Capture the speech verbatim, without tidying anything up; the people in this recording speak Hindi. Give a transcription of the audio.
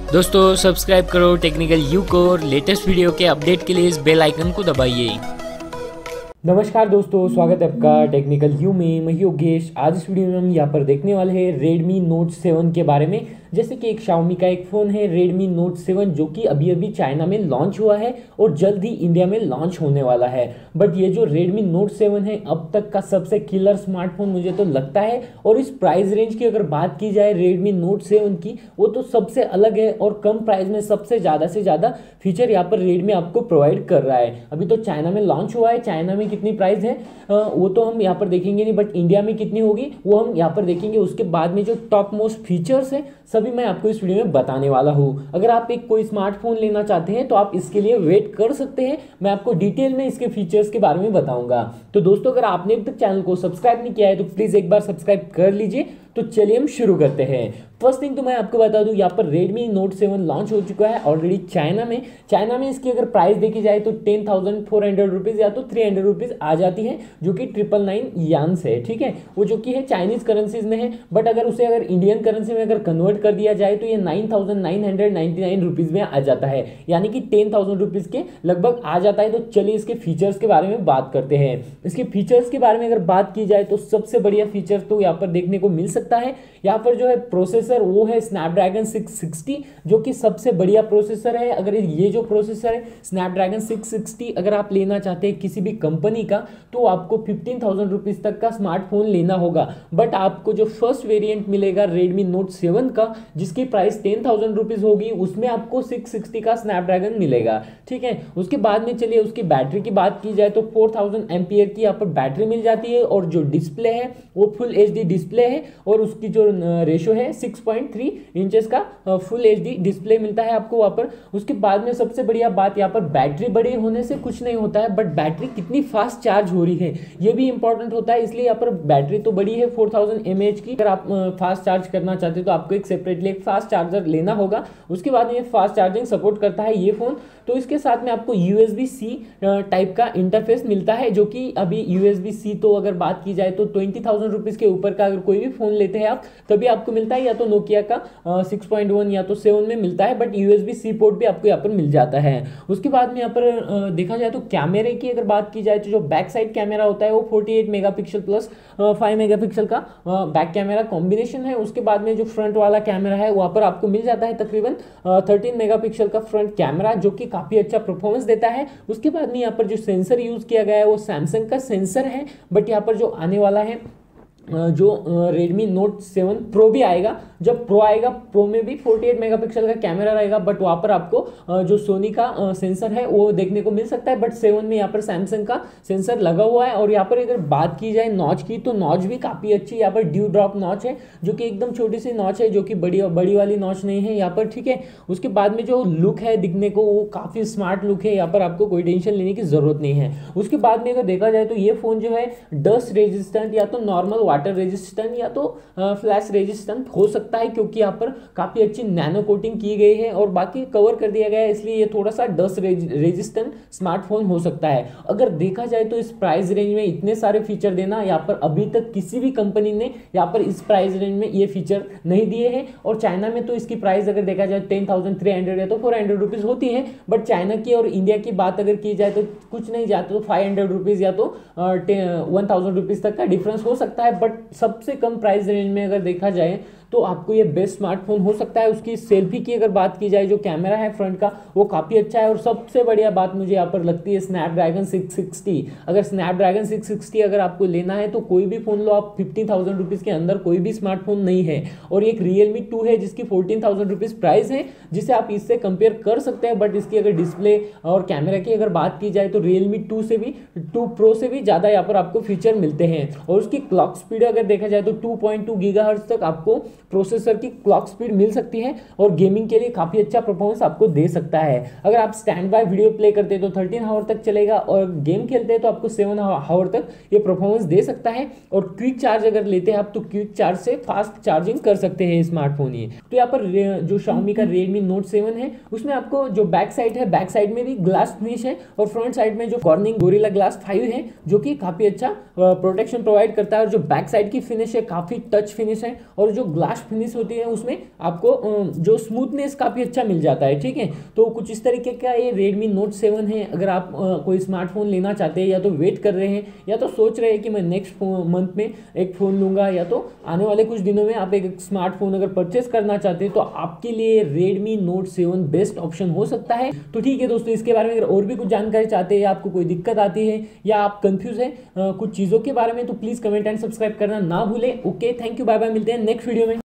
दोस्तों सब्सक्राइब करो टेक्निकल यू को और लेटेस्ट वीडियो के अपडेट के लिए इस बेल आइकन को दबाइए। नमस्कार दोस्तों, स्वागत है आपका टेक्निकल यू में। मैं योगेश। आज इस वीडियो में हम यहाँ पर देखने वाले हैं Redmi Note सेवन के बारे में। जैसे कि एक Xiaomi का एक फ़ोन है Redmi Note सेवन, जो कि अभी अभी चाइना में लॉन्च हुआ है और जल्द ही इंडिया में लॉन्च होने वाला है। बट ये जो Redmi Note सेवन है अब तक का सबसे किलर स्मार्टफोन मुझे तो लगता है। और इस प्राइस रेंज की अगर बात की जाए Redmi Note सेवन की, वो तो सबसे अलग है और कम प्राइस में सबसे ज़्यादा से ज़्यादा फीचर यहाँ पर Redmi आपको प्रोवाइड कर रहा है। अभी तो चाइना में लॉन्च हुआ है। चाइना में कितनी प्राइस है वो तो हम यहाँ पर देखेंगे नहीं, बट इंडिया में कितनी होगी वो हम यहाँ पर देखेंगे। उसके बाद में जो टॉप मोस्ट फीचर्स है सभी मैं आपको इस वीडियो में बताने वाला हूँ। अगर आप एक कोई स्मार्टफोन लेना चाहते हैं तो आप इसके लिए वेट कर सकते हैं। मैं आपको डिटेल में इसके फीचर्स के बारे में बताऊंगा। तो दोस्तों, अगर आपने अभी तक चैनल को सब्सक्राइब नहीं किया है तो प्लीज़ एक बार सब्सक्राइब कर लीजिए। तो चलिए हम शुरू करते हैं। फर्स्ट थिंग तो मैं आपको बता दूं, यहाँ पर Redmi Note सेवन लॉन्च हो चुका है ऑलरेडी चाइना में। चाइना में इसकी अगर प्राइस देखी जाए तो ten thousand four hundred rupees या तो थ्री हंड्रेड रुपीज़ आ जाती है, जो कि ट्रिपल नाइन यान्स है। ठीक है, वो जो कि है चाइनीज़ करेंसीज में है। बट अगर उसे अगर इंडियन करेंसी में अगर कन्वर्ट कर दिया जाए तो ये nine thousand nine hundred ninety nine rupees में आ जाता है, यानी कि टेन थाउजेंड रुपीज़ के लगभग आ जाता है। तो चलिए इसके फीचर्स के बारे में बात करते हैं। इसके फीचर्स के बारे में अगर बात की जाए तो सबसे बढ़िया फीचर तो यहाँ पर देखने को मिल सकता है। यहाँ पर जो है प्रोसेसर वो है स्नैपड्रैगन सिक्स सिक्सटी, जो कि सबसे बढ़िया प्रोसेसर है। अगर ये जो प्रोसेसर है स्नैपड्रैगन सिक्स सिक्सटी अगर आप लेना चाहते हैं किसी भी कंपनी का, तो आपको फिफ्टीन थाउजेंड रुपीज़ तक का स्मार्टफोन लेना होगा। बट आपको जो फर्स्ट वेरिएंट मिलेगा Redmi Note सेवन का, जिसकी प्राइस टेन थाउजेंड रुपीज़ होगी, उसमें आपको सिक्स सिक्सटी का स्नैपड्रैगन मिलेगा। ठीक है, उसके बाद में चलिए उसकी बैटरी की बात की जाए तो फोर थाउजेंड एम्पियर की यहाँ पर बैटरी मिल जाती है। और जो डिस्प्ले है वो फुल एच डी डिस्प्ले है और उसकी जो रेशो है सिक्स पॉइंट थ्री इंचेस का फुल एच डी डिस्प्ले मिलता है आपको वहाँ पर। उसके बाद में सबसे बढ़िया बात, यहाँ पर बैटरी बड़ी होने से कुछ नहीं होता है, बट बैटरी कितनी फास्ट चार्ज हो रही है ये भी इंपॉर्टेंट होता है। इसलिए यहाँ पर बैटरी तो बड़ी है four thousand M A H की। अगर आप फास्ट चार्ज करना चाहते हो तो आपको एक सेपरेटली एक फास्ट चार्जर लेना होगा। उसके बाद में फास्ट चार्जिंग सपोर्ट करता है ये फ़ोन। तो इसके साथ में आपको U S B C type का इंटरफेस मिलता है, जो कि अभी यू एस बी सी तो अगर बात की जाए तो ट्वेंटी थाउजेंड रुपीज़ के ऊपर का अगर कोई भी फ़ोन लेते हैं आप तभी आपको मिलता है, या तो नोकिया का सिक्स पॉइंट वन या तो सेवन में मिलता है। But U S B C port भी आपको यहाँ पर मिल जाता है। उसके बाद में यहाँ पर देखा जाए तो कैमरे की अगर बात की जाए तो जो बैक साइड कैमरा होता है वो forty eight megapixel plus five megapixel का बैक कैमरा कॉम्बिनेशन है। उसके बाद में जो फ्रंट वाला कैमरा है वहाँ पर आपको मिल जाता है तकरीबन थर्टीन मेगापिक्सल का फ्रंट कैमरा, जो कि काफ़ी अच्छा परफॉर्मेंस देता है। उसके बाद में यहाँ पर जो सेंसर यूज़ किया गया है वो सैमसंग का सेंसर है। बट यहाँ पर जो आने वाला है जो Redmi Note सेवन Pro भी आएगा, जब Pro आएगा Pro में भी फोर्टी एट मेगापिक्सल का कैमरा रहेगा। बट वहाँ पर आपको जो सोनी का सेंसर है वो देखने को मिल सकता है। बट सेवन में यहाँ पर सैमसंग का सेंसर लगा हुआ है। और यहाँ पर अगर बात की जाए नॉच की, तो नॉच भी काफ़ी अच्छी यहाँ पर ड्यू ड्रॉप नॉच है, जो कि एकदम छोटी सी नॉच है, जो कि बड़ी बड़ी वाली नॉच नहीं है यहाँ पर। ठीक है, उसके बाद में जो लुक है दिखने को वो काफ़ी स्मार्ट लुक है। यहाँ पर आपको कोई टेंशन लेने की ज़रूरत नहीं है। उसके बाद में अगर देखा जाए तो ये फ़ोन जो है डस्ट रेजिस्टेंट या तो नॉर्मल वाटर रेजिस्टेंट या तो फ्लैश रेजिस्टेंट हो सकता है, क्योंकि यहाँ पर काफ़ी अच्छी नैनो कोटिंग की गई है और बाकी कवर कर दिया गया है, इसलिए ये थोड़ा सा डस्ट रेजिस्टेंट स्मार्टफोन हो सकता है। अगर देखा जाए तो इस प्राइस रेंज में इतने सारे फीचर देना यहाँ पर अभी तक किसी भी कंपनी ने यहाँ पर इस प्राइस रेंज में ये फीचर नहीं दिए हैं। और चाइना में तो इसकी प्राइस अगर देखा जाए टेन थाउजेंड थ्री हंड्रेड या तो फोर हंड्रेड रुपीज़ होती है। बट चाइना की और इंडिया की बात अगर की जाए तो कुछ नहीं जाता, तो फाइव हंड्रेड रुपीज़ या तो वन थाउजेंड रुपीज़ तक का डिफरेंस हो सकता है। बट सबसे कम प्राइस रेंज में अगर देखा जाए तो आपको ये बेस्ट स्मार्टफोन हो सकता है। उसकी सेल्फी की अगर बात की जाए, जो कैमरा है फ्रंट का वो काफ़ी अच्छा है। और सबसे बढ़िया बात मुझे यहाँ पर लगती है स्नैपड्रैगन सिक्स सिक्सटी। अगर स्नैपड्रैगन सिक्स सिक्सटी अगर आपको लेना है तो कोई भी फ़ोन लो आप, फिफ्टीन थाउजेंड रुपीज़ के अंदर कोई भी स्मार्टफोन नहीं है। और एक रियलमी टू है जिसकी फोर्टीन थाउजेंड रुपीज़ प्राइस है, जिसे आप इससे कंपेयर कर सकते हैं। बट इसकी अगर डिस्प्ले और कैमरा की अगर बात की जाए तो रियलमी टू से भी टू प्रो से भी ज़्यादा यहाँ पर आपको फीचर मिलते हैं। और उसकी क्लॉक स्पीड अगर देखा जाए तो टू पॉइंट टू गीगाहर्ट्ज़ तक आपको प्रोसेसर की क्लॉक स्पीड मिल सकती है और गेमिंग के लिए काफ़ी अच्छा परफॉर्मेंस आपको दे सकता है। अगर आप स्टैंड बाय वीडियो प्ले करते हैं तो थर्टीन आवर तक चलेगा और गेम खेलते हैं तो आपको सेवन आवर तक ये परफॉर्मेंस दे सकता है। और क्विक चार्ज अगर लेते हैं आप तो क्विक चार्ज से फास्ट चार्जिंग कर सकते हैं स्मार्टफोन ये। तो यहाँ पर जो Xiaomi का Redmi Note सेवन है उसमें आपको जो बैक साइड है, बैक साइड में भी ग्लास फिनिश है और फ्रंट साइड में जो कॉर्निंग गोरिल्ला ग्लास फाइव है जो कि काफ़ी अच्छा प्रोटेक्शन प्रोवाइड करता है। और जो बैक साइड की फिनिश है काफ़ी टच फिनिश है और जो ग्लास फिनिश होती है उसमें आपको जो स्मूथनेस काफ़ी अच्छा मिल जाता है, ठीक है। तो कुछ इस तरीके का ये Redmi Note सेवन है। अगर आप कोई स्मार्टफोन लेना चाहते हैं या तो वेट कर रहे हैं या तो सोच रहे हैं कि मैं नेक्स्ट मंथ में एक फ़ोन लूँगा या तो आने वाले कुछ दिनों में आप एक स्मार्टफोन अगर परचेस करना चाहते हैं तो आपके लिए Redmi Note seven best option हो सकता है। तो ठीक है दोस्तों, इसके बारे में अगर और भी कुछ जानकारी चाहते हैं या आपको कोई दिक्कत आती है या आप कंफ्यूज है कुछ चीज़ों के बारे में तो प्लीज़ कमेंट एंड सब्सक्राइब करना ना भूलें। Okay, thank you, bye bye, मिलते हैं नेक्स्ट वीडियो में।